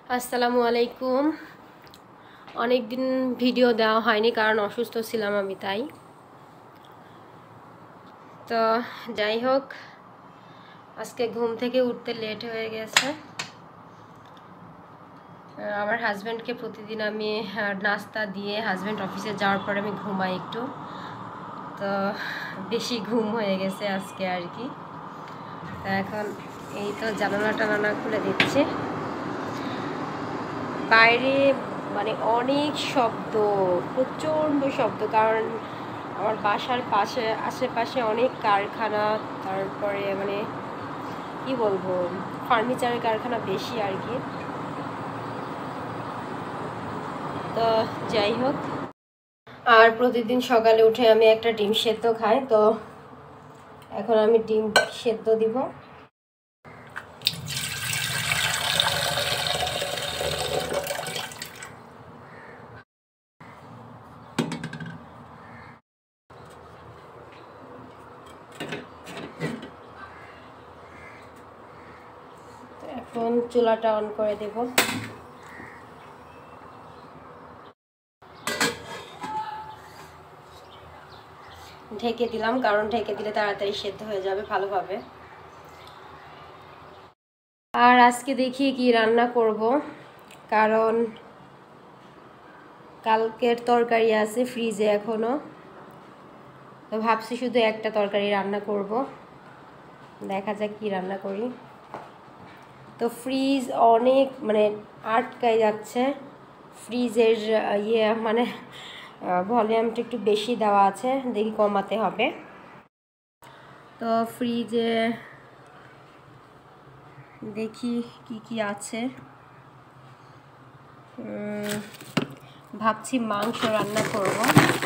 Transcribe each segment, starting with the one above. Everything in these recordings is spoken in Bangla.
আসসালামু আলাইকুম। অনেক দিন ভিডিও দেওয়া হয়নি কারণ অসুস্থ ছিলাম আমি, তাই তো যাই হোক, আজকে ঘুম থেকে উঠতে লেট হয়ে গেছে। আমার হাজব্যান্ডকে প্রতিদিন আমি নাস্তা দিয়ে হাজব্যান্ড অফিসে যাওয়ার পরে আমি ঘুমাই একটু, তো বেশি ঘুম হয়ে গেছে আজকে আর কি। তো এখন এই তো জানালা টানানা খুলে দিচ্ছে, বাইরে মানে অনেক শব্দ, প্রচণ্ড শব্দ, কারণ আমার বাসার পাশে আশেপাশে অনেক কারখানা, তারপরে মানে কি বলবো, ফার্নিচারের কারখানা বেশি আর কি। তো যাই হোক, আর প্রতিদিন সকালে উঠে আমি একটা ডিম সেদ্ধ খাই, তো এখন আমি ডিম সেদ্ধ দিব। এখন চুলাটা অন করে দেব। ঢেকে দিলাম, কারণ ঢেকে দিলে তাড়াতাড়ি সেদ্ধ হয়ে যাবে ভালোভাবে। আর আজকে দেখি কি রান্না করব, কারণ কালকের তরকারি আছে ফ্রিজে এখনো, তো ভাবছি শুধু একটা তরকারি রান্না করব, দেখা যাক কি রান্না করি। তো ফ্রিজ অনেক মানে আটকায় যাচ্ছে, ফ্রিজের মানে ভলিউমটা একটু বেশি দেওয়া আছে, দেখি কমাতে হবে। তো ফ্রিজে দেখি কি কি আছে। ভাবছি মাংস রান্না করব।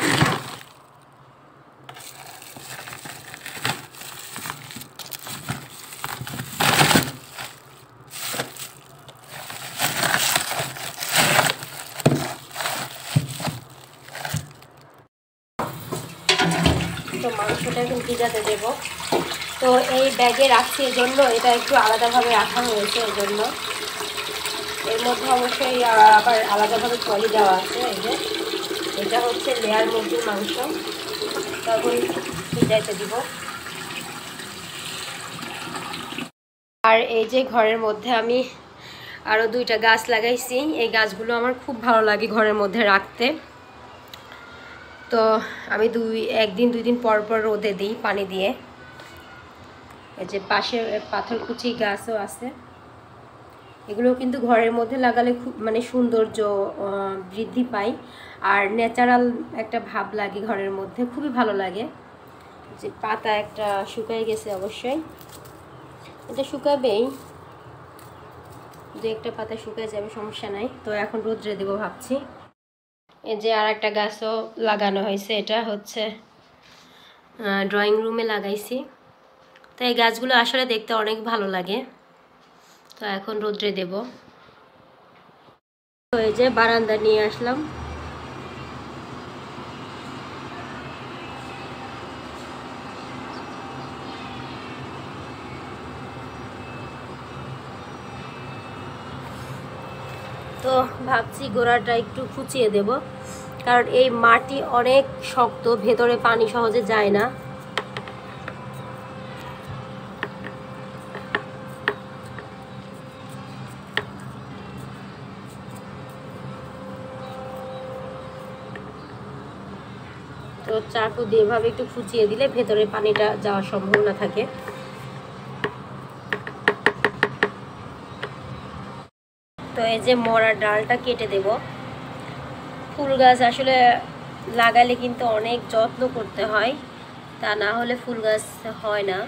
তো মাংসটা এখন ভিজাতে দেবো। তো এই ব্যাগে রাখছি, এই জন্য এটা একটু আলাদাভাবে রাখা হয়েছে, এই জন্য এর মধ্যে অবশ্যই আবার আলাদাভাবে টলি দেওয়া আছে। এই যে এটা হচ্ছে লেয়ার মুরগির মাংস, তখন ভিজাইতে দিব। আর এই যে ঘরের মধ্যে আমি আরও 2টা গাছ লাগাইছি, এই গাছগুলো আমার খুব ভালো লাগে ঘরের মধ্যে রাখতে। তো আমি একদিন 2 দিন পর পর রোদে দিই পানি দিয়ে। এই যে পাশে পাথরকুচি গাছও আছে, এগুলো কিন্তু ঘরের মধ্যে লাগালে খুব মানে সৌন্দর্য বৃদ্ধি পায়, আর ন্যাচারাল একটা ভাব লাগে ঘরের মধ্যে, খুবই ভালো লাগে। যে পাতা একটা শুকায় গেছে, অবশ্যই এটা শুকাবেই, 2-1টা পাতা শুকায় যাবে, সমস্যা নাই। তো এখন রোদ্রে দেবো ভাবছি। এই যে আর একটা গাছও লাগানো হয়েছে, এটা হচ্ছে ড্রয়িং রুমে লাগাইছি। তো এই গাছগুলো আসলে দেখতে অনেক ভালো লাগে, তো এখন রোদ্রে দেব। তো এই যে বারান্দা নিয়ে আসলাম। তো ভাবছি গোড়াটা একটু খুঁচিয়ে দেব, কারণ এই মাটি অনেক শক্ত, ভেতরে পানি সহজে যায় না। তো চাকু দিয়ে এভাবে একটু খুঁচিয়ে দিলে ভেতরে পানিটা যাওয়ার সম্ভাবনা থাকে। তো এই যে মরা ডালটা কেটে দেব। ফুল গাছ আসলে লাগালে কিন্তু অনেক যত্ন করতে হয়, তা না হলে ফুল গাছ হয় না।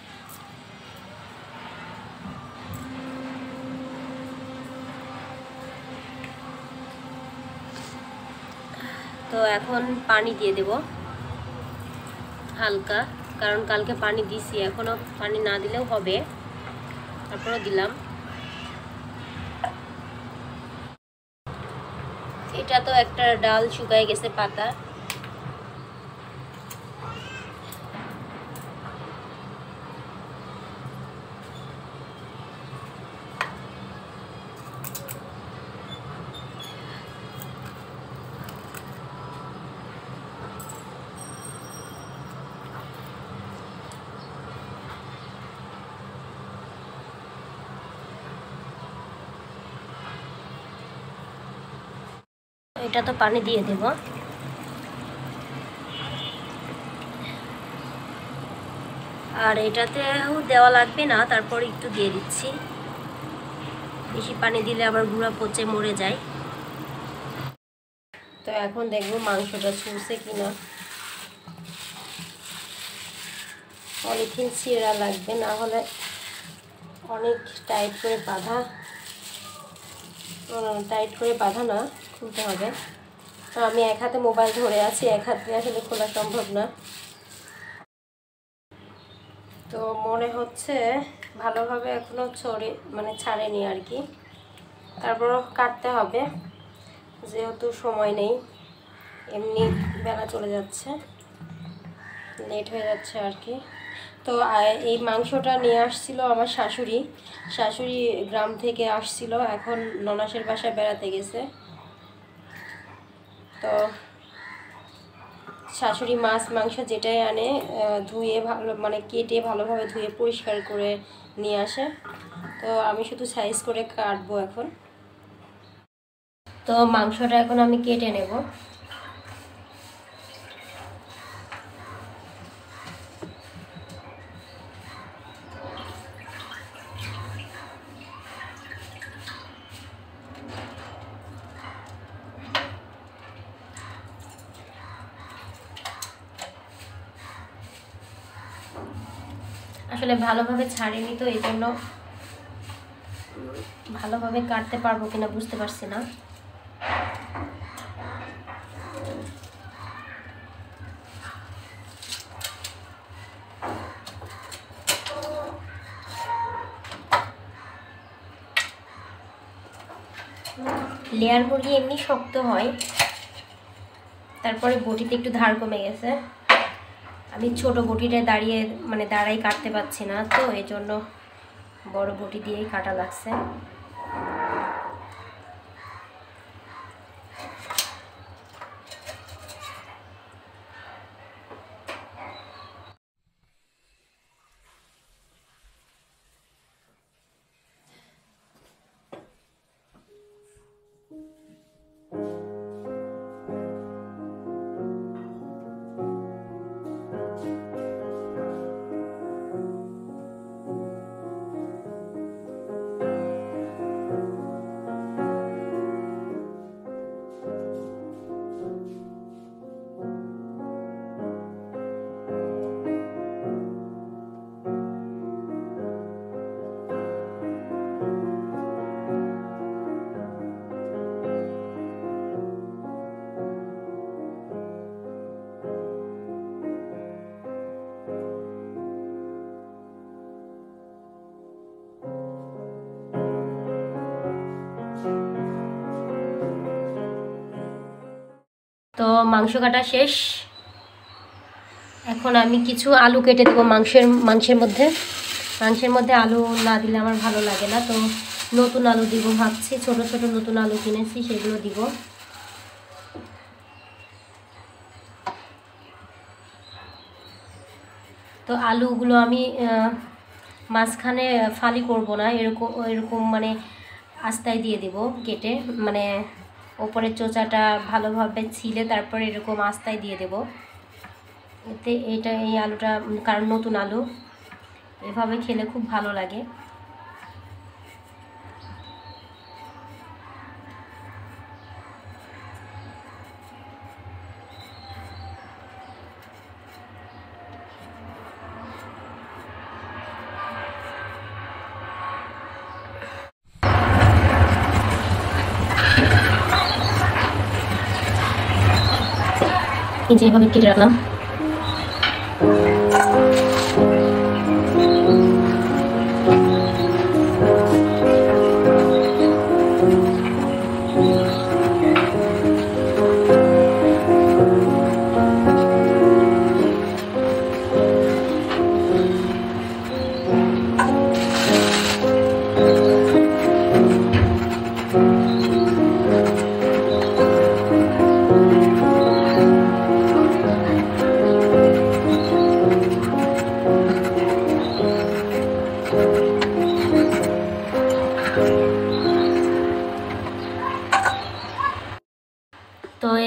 তো এখন পানি দিয়ে দেব হালকা, কারণ কালকে পানি দিছি, এখনো পানি না দিলেও হবে, তারপরে দিলাম। এটা তো একটা ডাল শুকায় গেছে, পাতা। এটা তো পানি দিয়ে দেব। আর এটাতেও দেওয়া লাগবে না, তারপর একটু দিয়ে দিচ্ছি। বেশি পানি দিলে আবার গুঁড়া পচে মরে যায়। তো এখন দেখবো মাংসটা ছুলছে কিনা। পলিথিন ছিঁড়া লাগবে, না হলে অনেক টাইট করে বাঁধা না, খুলতে হবে। তো আমি এক হাতে মোবাইল ধরে আছি, এক হাতে আসলে খোলা সম্ভব না। তো মনে হচ্ছে ভালোভাবে এখনো ছাড়েনি আর কি। তারপরও কাটতে হবে, যেহেতু সময় নেই, এমনি বেলা চলে যাচ্ছে, লেট হয়ে যাচ্ছে আর কি। তো এই মাংসটা নিয়ে আসছিল আমার শাশুড়ি গ্রাম থেকে আসছিল, এখন ননাসের বাসায় বেড়াতে গেছে। তো শাশুড়ি মাছ মাংস যেটাই আনে ধুয়ে কেটে ভালোভাবে ধুয়ে পরিষ্কার করে নিয়ে আসে। তো আমি শুধু সাইজ করে কাটবো এখন। তো মাংসটা এখন আমি কেটে নেব। আসলে ভালোভাবে ছাড়িনি, তো এই জন্য ভালোভাবে কাটতে পারবো কিনা বুঝতে পারছি না। লেয়ার মুরগি এমনি শক্ত হয়, তারপরে বটিতে একটু ধার কমে গেছে। আমি ছোট বটিটায় দাঁড়াই কাটতে পারছি না, তো এই জন্য বড় বটি দিয়েই কাটা লাগছে। তো মাংস কাটা শেষ। এখন আমি কিছু আলু কেটে দেবো মাংসের মধ্যে আলু না দিলে আমার ভালো লাগে না, তো নতুন আলু দিব ভাবছি। ছোট ছোট নতুন আলু কিনেছি, সেগুলো দিব। তো আলুগুলো আমি মাঝখানে ফালি করব না, এরকম আস্তায় দিয়ে দেব কেটে, ওপরের চোচাটা ভালোভাবে ছিলে তারপর এরকম আস্তায় দিয়ে দেব। এতে এই আলুটা, কারণ নতুন আলু, এভাবে খেলে খুব ভালো লাগে। যেভাবে কেটে রাখলাম।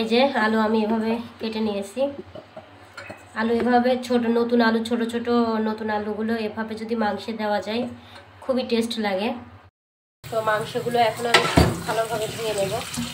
এই যে আলু আমি এভাবে কেটে নিয়েছি। আলু এভাবে নতুন আলু ছোট ছোট নতুন আলুগুলো এভাবে যদি মাংসে দেওয়া যায় খুবই টেস্ট লাগে। তো মাংসগুলো এখন আমি ভালোভাবে ধুয়ে নেব।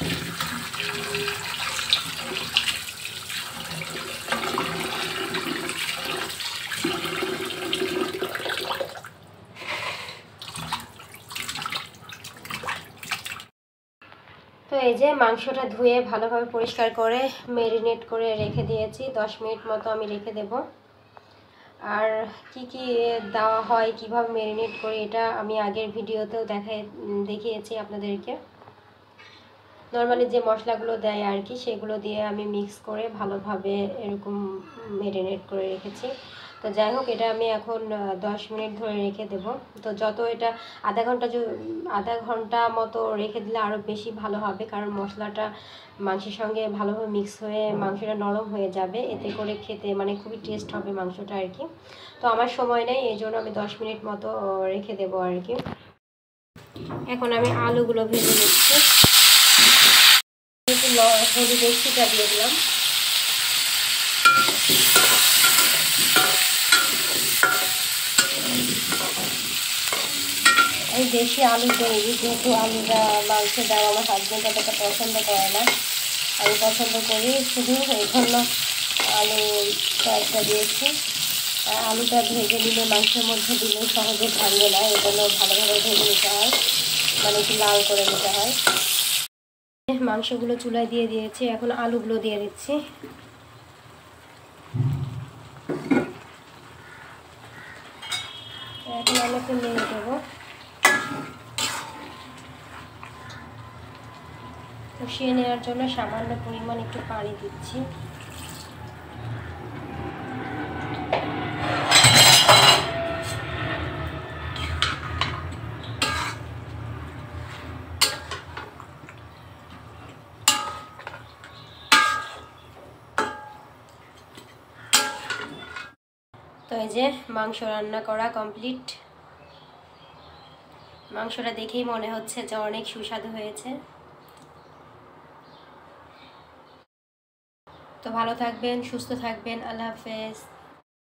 তো এই যে মাংসটা ধুয়ে ভালোভাবে পরিষ্কার করে ম্যারিনেট করে রেখে দিয়েছি। 10 মিনিট মতো আমি রেখে দেব। আর কি কি দেওয়া হয়, কিভাবে ম্যারিনেট করি, এটা আমি আগের ভিডিওতেও দেখিয়েছি আপনাদেরকে। নর্মালি যে মশলাগুলো দেয় আর কি, সেগুলো দিয়ে আমি মিক্স করে ভালোভাবে এরকম ম্যারিনেট করে রেখেছি। তো যাই হোক, এটা আমি এখন 10 মিনিট ধরে রেখে দেব। তো যত এটা আধা ঘন্টা মতো রেখে দিলে আরও বেশি ভালো হবে, কারণ মশলাটা মাংসের সঙ্গে ভালোভাবে মিক্স হয়ে মাংসটা নরম হয়ে যাবে। এতে করে খেতে মানে খুবই টেস্ট হবে মাংসটা আর কি। তো আমার সময় নেই, এই জন্য আমি 10 মিনিট মতো রেখে দেবো আর কি। এখন আমি আলুগুলো ভেজে নিচ্ছি। হলুদ একটুটা দিয়ে দিলাম। আমি বেশি আলু দেই, যেহেতু আলুটা মাংসে দেওয়া আমার হাজবেন্ড অতটা পছন্দ করে না। আমি পছন্দ করি, শুধু এই জন্য আলু কয়েকটা দিয়েছি। আর আলুটা ভেজে নিলে মাংসের মধ্যে দিলে সহজে ভাঙবে না, এই জন্য ভালোভাবে ভেজে নিতে হয়, মানে একটু লাল করে নিতে হয়। মাংসগুলো চুলায় দিয়ে দিয়েছি, এখন আলুগুলো দিয়ে দিচ্ছি। এখন আমি একটু নেড়ে দেবো। কষিয়ে নেওয়ার জন্য সামান্য পরিমাণ একটু পানি দিচ্ছি। তো এই যে মাংস রান্না করা কমপ্লিট। মাংসটা দেখেই মনে হচ্ছে যে অনেক সুস্বাদু হয়েছে। তো ভালো থাকবেন, সুস্থ থাকবেন। আল্লাহ হাফেজ।